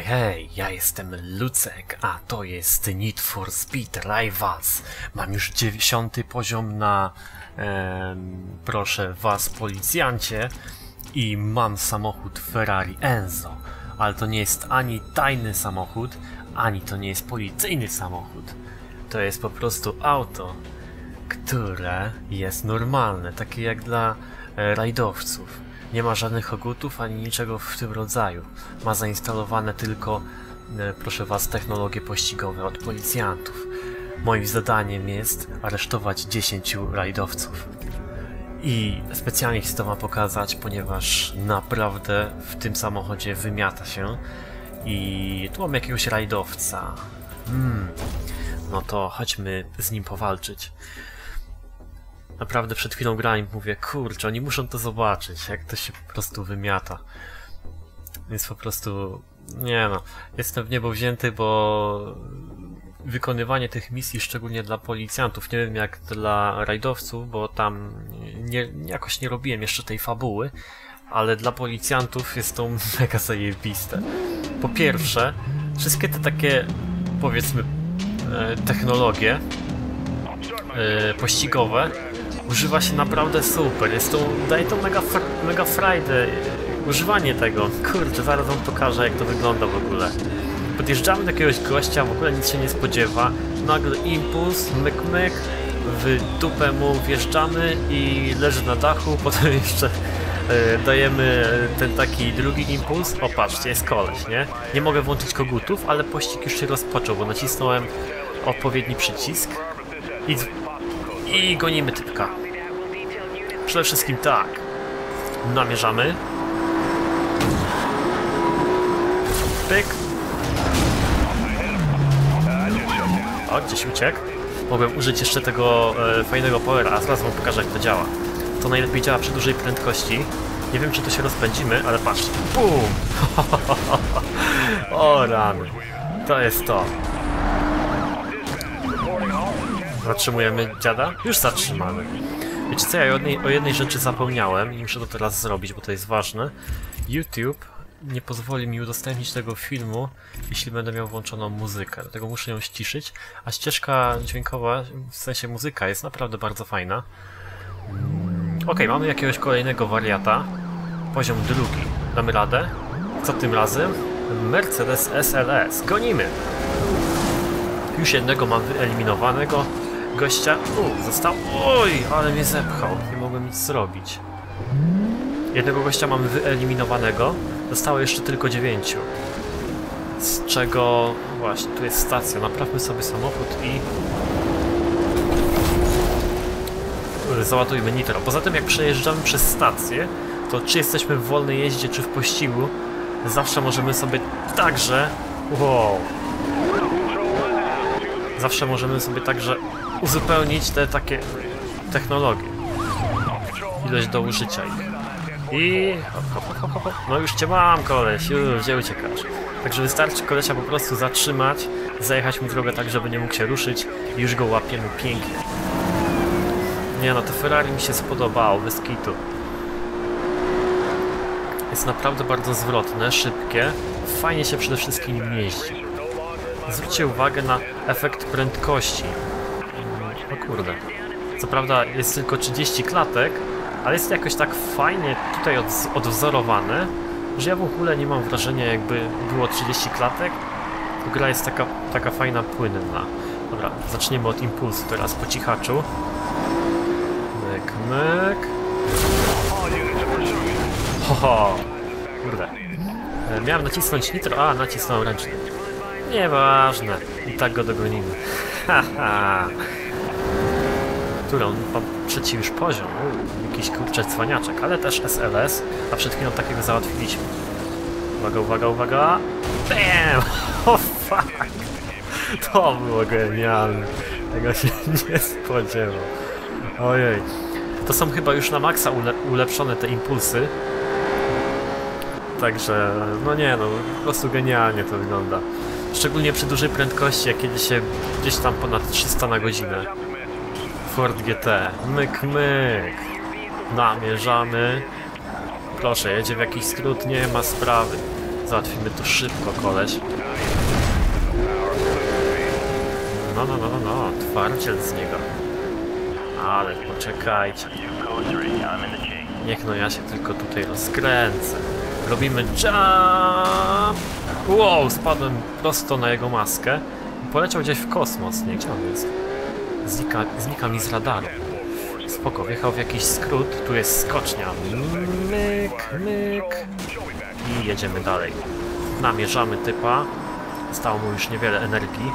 Hej, ja jestem Lucek, a to jest Need for Speed Rivals. Mam już 10. poziom na, proszę was, policjancie, i mam samochód Ferrari Enzo. Ale to nie jest ani tajny samochód, ani to nie jest policyjny samochód. To jest po prostu auto, które jest normalne, takie jak dla rajdowców. Nie ma żadnych kogutów ani niczego w tym rodzaju. Ma zainstalowane tylko, proszę was, technologie pościgowe od policjantów. Moim zadaniem jest aresztować 10 rajdowców. I specjalnie chcę to wam pokazać, ponieważ naprawdę w tym samochodzie wymiata się. I tu mam jakiegoś rajdowca. No to chodźmy z nim powalczyć. Naprawdę przed chwilą grałem i mówię, kurczę, oni muszą to zobaczyć, jak to się po prostu wymiata. Więc po prostu, nie no, jestem w niebo wzięty, bo wykonywanie tych misji, szczególnie dla policjantów, nie wiem jak dla rajdowców, bo tam jakoś nie robiłem jeszcze tej fabuły, ale dla policjantów jest to mega zajebiste. Po pierwsze, wszystkie te takie, powiedzmy, technologie pościgowe używa się naprawdę super. Jest to, daje to mega frajdę używanie tego. Kurczę, zaraz wam pokażę, jak to wygląda w ogóle. Podjeżdżamy do jakiegoś gościa, w ogóle nic się nie spodziewa. Nagle impuls, myk, w dupę mu wjeżdżamy i leży na dachu. Potem jeszcze dajemy ten taki drugi impuls. O, patrzcie, jest koleś, nie? Nie mogę włączyć kogutów, ale pościg już się rozpoczął, bo nacisnąłem odpowiedni przycisk i gonimy typka. Przede wszystkim tak. Namierzamy. Pyk. O, gdzieś uciekł. Mogłem użyć jeszcze tego fajnego powera, a zaraz wam pokażę, jak to działa. To najlepiej działa przy dużej prędkości. Nie wiem, czy to się rozpędzimy, ale patrzcie. Bum! O rany. To jest to. Zatrzymujemy dziada? Już zatrzymamy. Wiecie co, ja o jednej rzeczy zapomniałem i muszę to teraz zrobić, bo to jest ważne. YouTube nie pozwoli mi udostępnić tego filmu, jeśli będę miał włączoną muzykę. Dlatego muszę ją ściszyć, a ścieżka dźwiękowa, w sensie muzyka, jest naprawdę bardzo fajna. Ok, mamy jakiegoś kolejnego wariata. Poziom drugi. Damy radę? Co tym razem? Mercedes SLS. Gonimy! Już jednego mam wyeliminowanego gościa. Został. Oj, ale mnie zepchał. Nie mogłem nic zrobić. Jednego gościa mamy wyeliminowanego. Zostało jeszcze tylko 9. Z czego... Właśnie, tu jest stacja. Naprawmy sobie samochód i... załadujmy nitro. Poza tym, jak przejeżdżamy przez stację, to czy jesteśmy w wolnej jeździe, czy w pościgu, zawsze możemy sobie także... Wow! Zawsze możemy sobie także uzupełnić te takie technologie. Ilość do użycia ich. I... hop. No już cię mam, koleś, już, gdzie uciekasz? Także wystarczy kolesia po prostu zatrzymać, zajechać mu drogę tak, żeby nie mógł się ruszyć i już go łapiemy pięknie. Nie no, to Ferrari mi się spodobało, bez kitu. Jest naprawdę bardzo zwrotne, szybkie, fajnie się przede wszystkim nim jeździ. Zwróćcie uwagę na efekt prędkości. O kurde. Co prawda jest tylko 30 klatek, ale jest jakoś tak fajnie tutaj odwzorowane, że ja w ogóle nie mam wrażenia, jakby było 30 klatek. To gra jest taka fajna, płynna. Dobra, zaczniemy od impulsu teraz po cichaczu. Myk. Ho. Kurde. Miałem nacisnąć nitro, a nacisnąłem ręcznie. Nieważne. I tak go dogonimy. Haha. Który on ma trzeci już poziom. Jakiś kurczę cwaniaczek, ale też SLS. A przed chwilą takiego załatwiliśmy. Uwaga. Bam! O fuck! To było genialne. Tego się nie spodziewał. Ojej. To są chyba już na maksa ulepszone te impulsy. Także, no nie no, po prostu genialnie to wygląda. Szczególnie przy dużej prędkości, jak jedzie się gdzieś tam ponad 300 na godzinę. Ford GT. Myk. Namierzamy. Proszę, jedzie w jakiś skrót, nie ma sprawy. Załatwimy to szybko, koleś. No, twardziel z niego. Ale poczekajcie. Niech no ja się tylko tutaj rozkręcę. Robimy jump! Wow, spadłem prosto na jego maskę. Poleciał gdzieś w kosmos, nie? Gdzie on jest? Znika mi z radaru. Spoko, wjechał w jakiś skrót. Tu jest skocznia. Myk, myk. I jedziemy dalej. Namierzamy typa. Zostało mu już niewiele energii.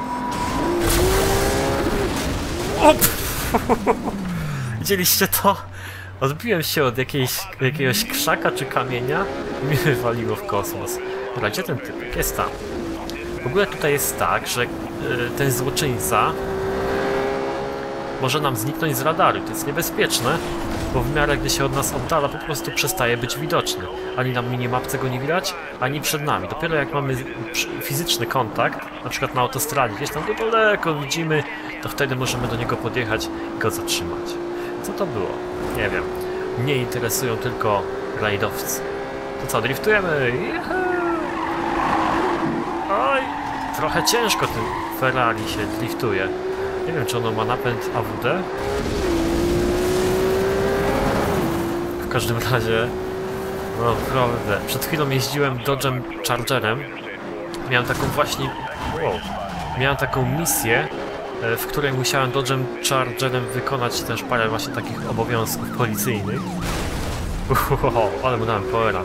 O! Widzieliście to? Odbiłem się od jakiegoś krzaka czy kamienia i mnie wywaliło w kosmos. Dobra, gdzie ten typ? Jest tam. W ogóle tutaj jest tak, że ten złoczyńca może nam zniknąć z radaru. To jest niebezpieczne, bo w miarę gdy się od nas oddala, po prostu przestaje być widoczny. Ani na minimapce go nie widać, ani przed nami. Dopiero jak mamy fizyczny kontakt, na przykład na autostradzie, gdzieś tam go daleko widzimy, to wtedy możemy do niego podjechać i go zatrzymać. Co to było? Nie wiem. Mnie interesują tylko rajdowcy. To co, driftujemy? Oj! Trochę ciężko tym Ferrari się driftuje. Nie wiem, czy ono ma napęd AWD? W każdym razie... No naprawdę. Przed chwilą jeździłem Dodge'em Chargerem. Miałem taką właśnie... Wow. Miałem taką misję, w której musiałem Dodge'em Chargerem wykonać też parę właśnie takich obowiązków policyjnych. Ale mu dałem powera.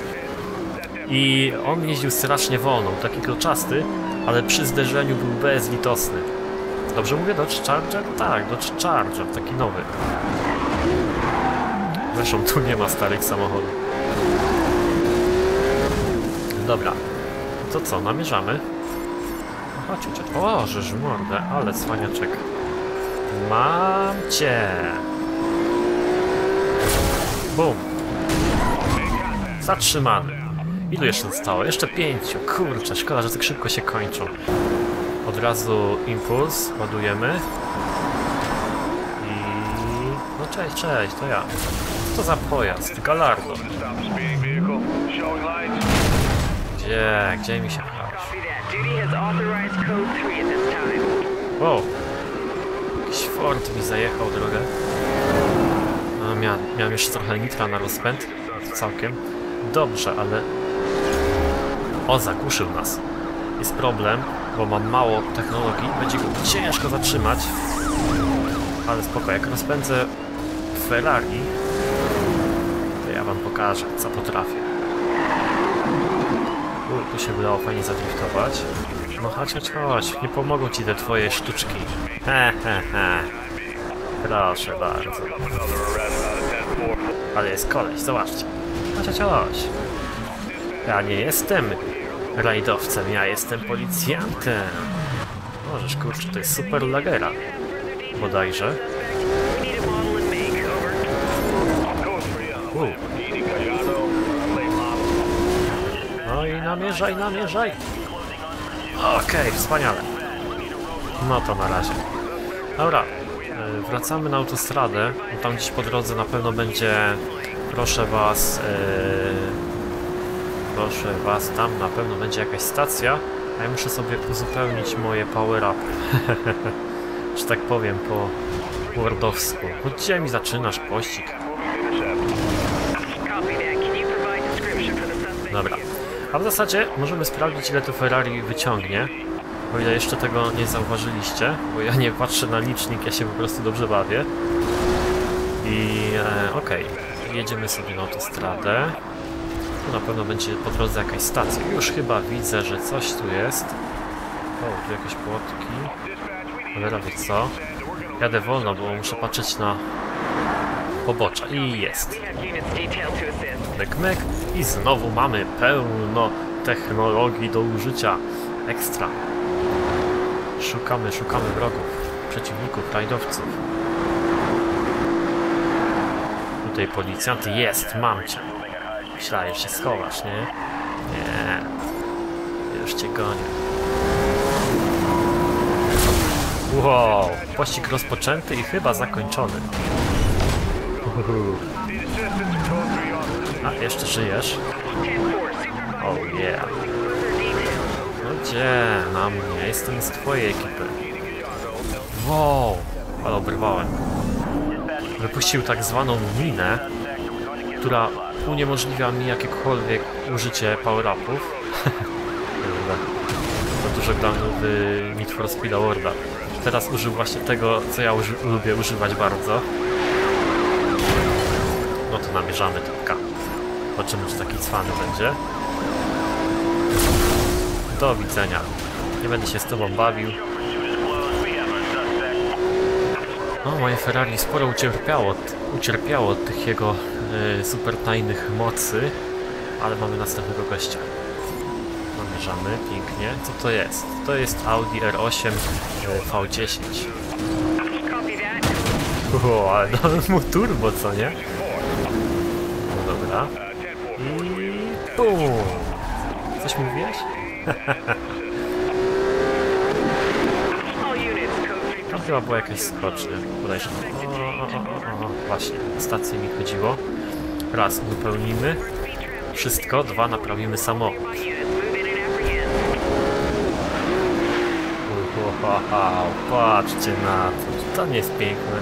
I on jeździł strasznie wolno, taki kroczasty, ale przy zderzeniu był bezlitosny. Dobrze mówię? Dodge Charger? Tak, Dodge Charger, taki nowy. Zresztą tu nie ma starych samochodów. Dobra. To co, namierzamy? Chodź. O, żeż mordę, ale cwaniaczek. Mam cię! Bum! Zatrzymany. Ilu jeszcze zostało? Jeszcze 5. Kurczę, szkoda, że tak szybko się kończą. Od razu impuls, ładujemy. I... No cześć, to ja. Co to za pojazd? Gallardo. Gdzie mi się pchałeś? Wow. Jakiś Ford mi zajechał drogę. No, miałem jeszcze trochę nitra na rozpęd. Całkiem. Dobrze, ale... O, zagłuszył nas. Jest problem, bo mam mało technologii. Będzie go ciężko zatrzymać. Ale spoko, jak rozpędzę Ferrari, to ja wam pokażę, co potrafię. Tu się udało fajnie zadriftować. No chodź, nie pomogą ci te twoje sztuczki. He. Proszę bardzo. Ale jest koleś, zobaczcie. Chodź. Ja nie jestem rajdowcem, ja jestem policjantem. Możesz, kurczę, to jest super lagera. Bodajże. No i namierzaj. Okej, wspaniale. No to na razie. Dobra, wracamy na autostradę. Tam gdzieś po drodze na pewno będzie, proszę was, tam na pewno będzie jakaś stacja, a ja muszę sobie uzupełnić moje power-upy. Że tak powiem po wordowsku. Gdzie mi zaczynasz pościg? Dobra. A w zasadzie możemy sprawdzić, ile to Ferrari wyciągnie. O ile jeszcze tego nie zauważyliście, bo ja nie patrzę na licznik, ja się po prostu dobrze bawię. I okej, jedziemy sobie na autostradę. Tu na pewno będzie po drodze jakaś stacja. Już chyba widzę, że coś tu jest. O, tu jakieś płotki. Ale robię co? Jadę wolno, bo muszę patrzeć na pobocza. I jest. Myk. I znowu mamy pełno technologii do użycia. Ekstra. Szukamy wrogów, przeciwników, rajdowców. Tutaj policjant jest, mam cię. Myślałem, że się schowasz, nie? Nie. Już cię gonię. Wow, pościg rozpoczęty i chyba zakończony. A, jeszcze żyjesz? Oh yeah. No gdzie? Na mnie. Jestem z twojej ekipy. Wow. Ale obrywałem. Wypuścił tak zwaną minę, która uniemożliwia mi jakiekolwiek użycie power-upów. Za dużo grałem w Need for Speed Worlda. Teraz użył właśnie tego, co ja lubię używać bardzo. No to namierzamy typka. Zobaczymy, czy taki cwany będzie. Do widzenia. Nie będę się z tobą bawił. No, moje Ferrari sporo ucierpiało od tych jego super tajnych mocy, ale mamy następnego gościa. Namierzamy pięknie. Co to jest? To jest Audi R8 V10. Ale dałem mu turbo, co nie? No dobra. I bum! Coś mówiłeś? Tam chyba była jakaś skocznia, podejrzewam. O, właśnie, o stację mi chodziło. Raz uzupełnimy wszystko, dwa naprawimy samochód. Wow, patrzcie na to, to nie jest piękne.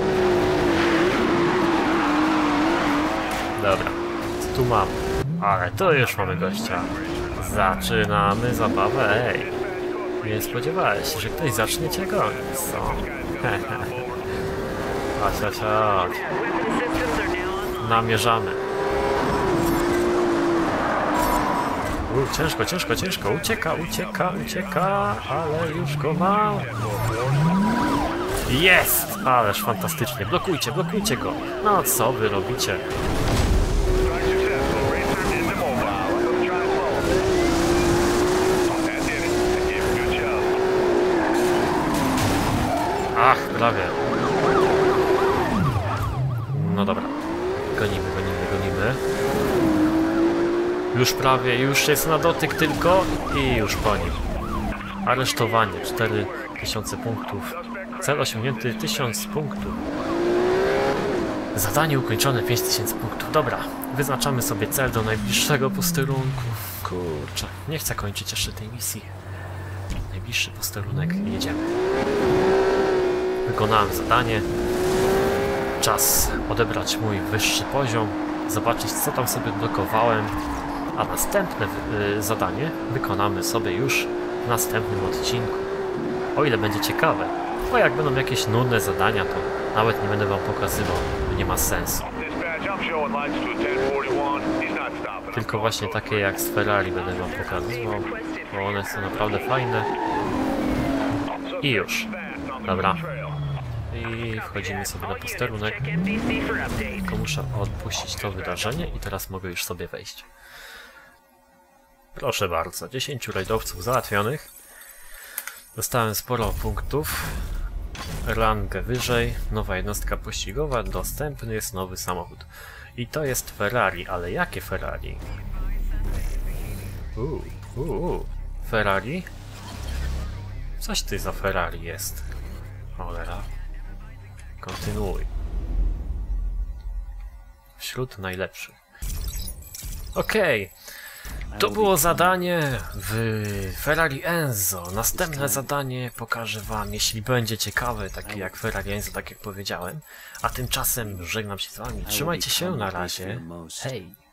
Dobra, co tu mamy? Ale to już mamy gościa. Zaczynamy zabawę, ej. Nie spodziewałeś się, że ktoś zacznie cię gonić, co? Chodź. Namierzamy. Ciężko. Ucieka, ale już go mam. Jest! Ależ fantastycznie. Blokujcie go. No co wy robicie? Ach, prawie. No dobra. Gonimy. Już prawie, już jest na dotyk tylko i już po nim. Aresztowanie, 4000 punktów. Cel osiągnięty 1000 punktów. Zadanie ukończone 5000 punktów. Dobra, wyznaczamy sobie cel do najbliższego posterunku. Kurczę, nie chcę kończyć jeszcze tej misji. Najbliższy posterunek, jedziemy. Wykonałem zadanie. Czas odebrać mój wyższy poziom, zobaczyć, co tam sobie blokowałem, a następne zadanie wykonamy sobie już w następnym odcinku. O ile będzie ciekawe, bo jak będą jakieś nudne zadania, to nawet nie będę wam pokazywał, bo nie ma sensu. Tylko właśnie takie jak z Ferrari będę wam pokazywał, bo one są naprawdę fajne. I już. Dobra. I wchodzimy sobie na posterunek. Tylko muszę odpuścić to wydarzenie i teraz mogę już sobie wejść. Proszę bardzo, 10 rajdowców załatwionych. Dostałem sporo punktów. Rangę wyżej, nowa jednostka pościgowa, dostępny jest nowy samochód. I to jest Ferrari, ale jakie Ferrari? Ferrari? Coś ty za Ferrari jest. Cholera. Kontynuuj. Wśród najlepszych. Okej. To było zadanie w Ferrari Enzo. Następne zadanie pokażę wam, jeśli będzie ciekawe, takie jak Ferrari Enzo, tak jak powiedziałem. A tymczasem żegnam się z wami. Trzymajcie się, na razie. Hej!